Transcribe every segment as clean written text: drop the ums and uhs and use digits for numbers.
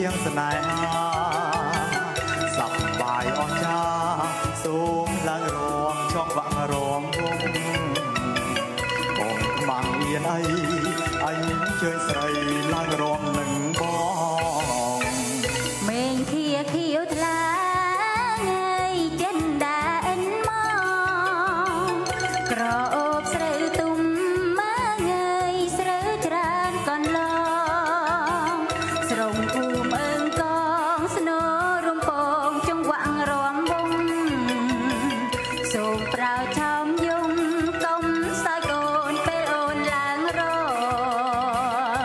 ยงสนายหาสับบายอ่อนชาสูงลังรวมช่องวังรวมวงองมังเอียนไอเชิญใส่ลังรวมหนึ่งบองเมงเทียเขียวทลาเงยเจนดาอันมองกรอบเสือตุ้มมาเงยเสือจรานก่อนลองสรงภูมิเอิงกองสโนรวมปองจงหวังรวมวงส่งเปล่าชอมยุงกลมสายโกนเปโอนลางรอง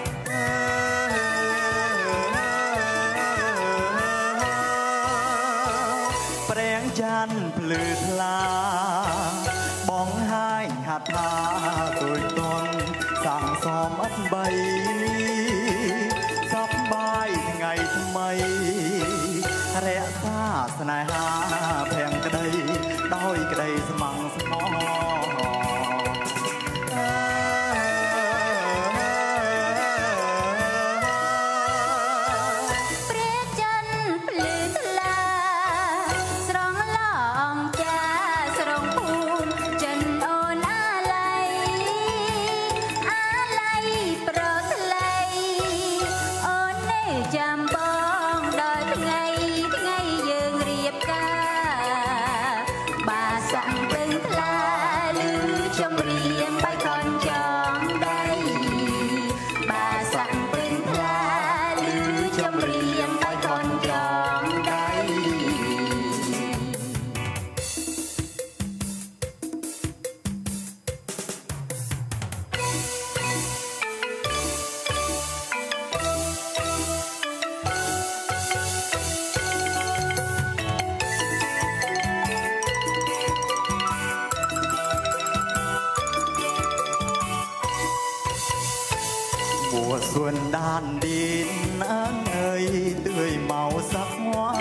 แปลงจันพลือทลาบ้องให้หัดทาตุยตนสั่งซ้อมอันใบสับบายไงทำไมแระซาสนายหาแพงกระไดด้อยกระไดสมังสมอเปรียจันปลือทลาสรองลองจ้าสรองภูมิจันโอนอะไรโปรดทะเลโอนเนจำบองดอยทั้งไงยืงเรียบกาบาสั่งตึงทลาลือชมเรียมใบคอนจองได้บาสั่งตึงทลาลือชมเรียมใบคอนจองได้บัวส่วนด้านดินนั้นเอ่ยเตื้อยเมาสักว่า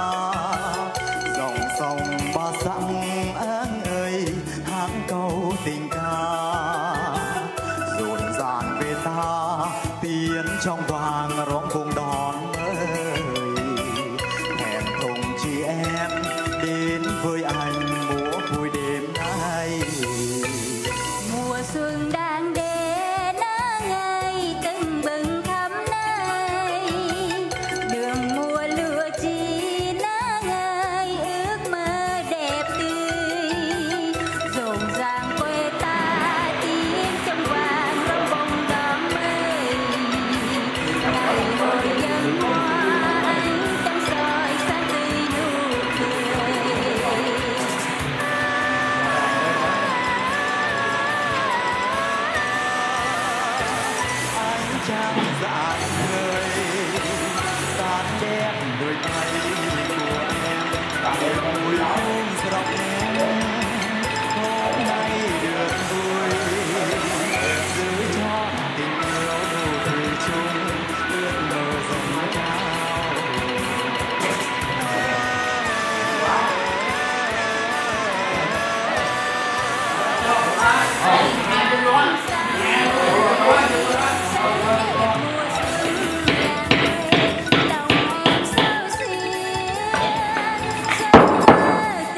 ส่องบาสังอันเอ่ยหางเก่าติงกาส่วนสานเวตาเตียนช่องวางร้องคงดอนเอ่ยแห่งทงชีแอมđến với anh múa vui đêm nay Mùa xuân đang đến ngày tưng bừng khắp nơi đường mùa lúa chín ngày ước mơ đẹp tươi rộn ràng quê ta tiếng trong vàng trong bông đỏ mây ngày hội dân hoa ánh trăng soi sáng tươi nụ cười ánh trăng rạng ngời sáng đen đôi tay của em tại mùi hương dọc em hôm nay được vui giữ cho tình yêu đủ thủy chung ước mơ dâng cao Hãy subscribe cho kênh Ghiền Mì Gõ để không bỏ lỡ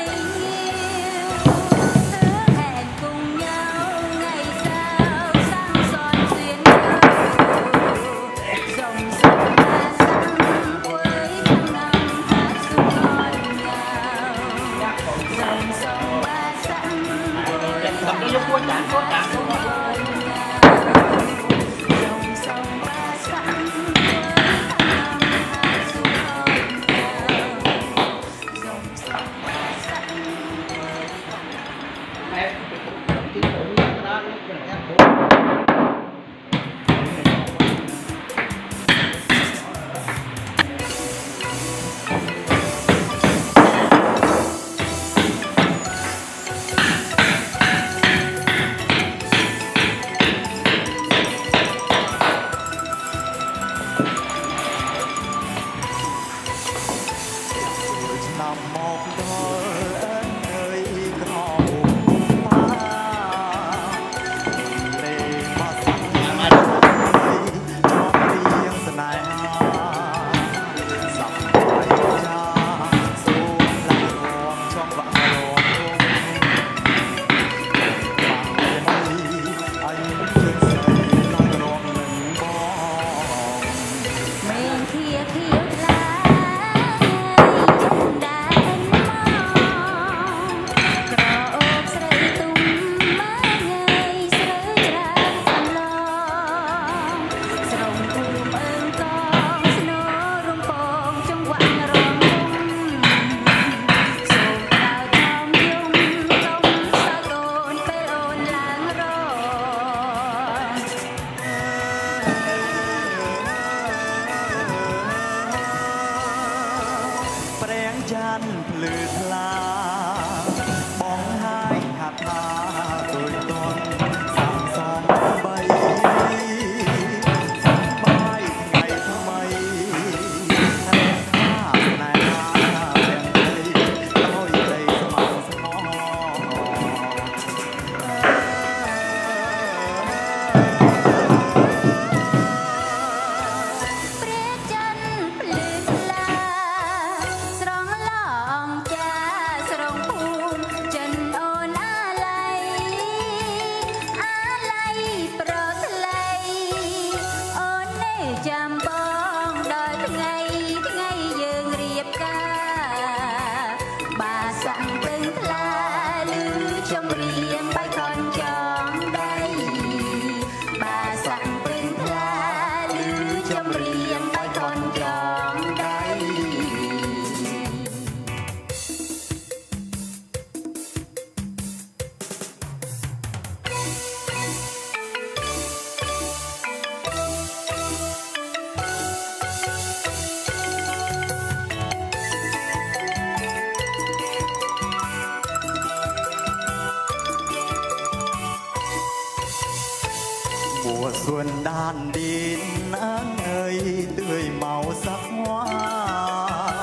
mùa xuân đan đến áng ơi tươi màu sắc hoa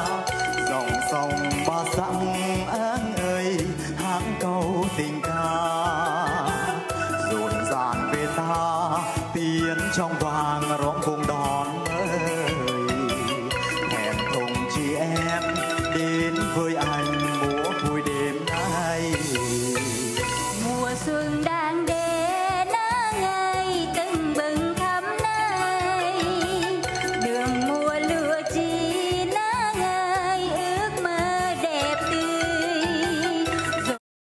dòng sông ba sắc áng ơi hát câu tình ca